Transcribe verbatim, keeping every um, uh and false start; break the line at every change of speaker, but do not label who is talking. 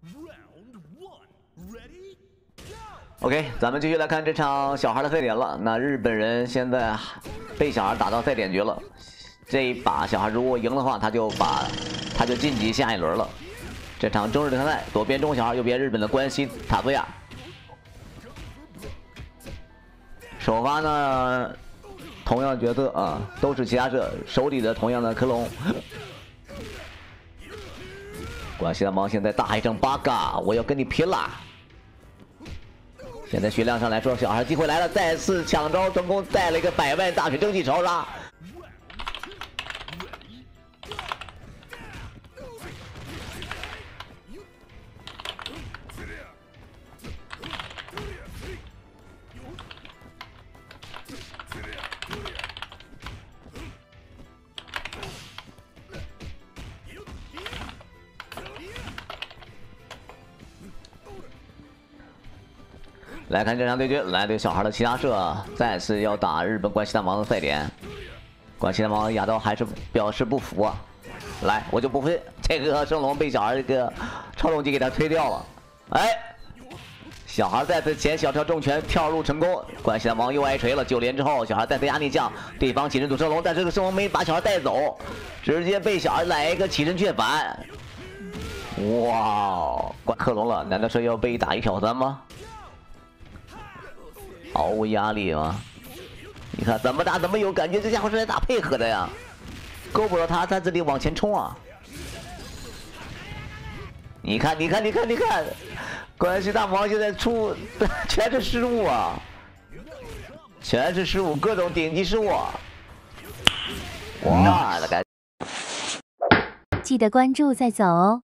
OK， 咱们继续来看这场小孩的赛点了。那日本人现在被小孩打到赛点局了，这一把小孩如果赢的话，他就把他就晋级下一轮了。这场中日联赛，左边中小孩，右边日本的关西塔兹亚。首发呢，同样角色啊，都是其他社，手里的同样的克隆。关西大王现在大喊一声八嘎，我要跟你拼了！现在血量上来说，小孩机会来了，再次抢招成功，带了一个百万大血蒸汽超杀。来看这场对决，来对小孩的其他社再次要打日本关西大王的赛点，关西大王亚刀还是表示不服啊！来，我就不服，这个圣龙被小孩这个超重击给他推掉了，哎，小孩再次前小跳重拳跳入成功，关西大王又挨锤了，九连之后，小孩再次压逆降，对方起身堵圣龙，但这个圣龙没把小孩带走，直接被小孩来一个起身却反，哇，克隆了，难道是要被打一挑三吗？毫无压力吗？你看怎么打怎么有感觉，这家伙是来打配合的呀，够不着他，他这里往前冲啊！你看，你看，你看，你看，关西大王现在出全是失误啊，全是失误，各种顶级失误。哇，大概
记得关注再走哦。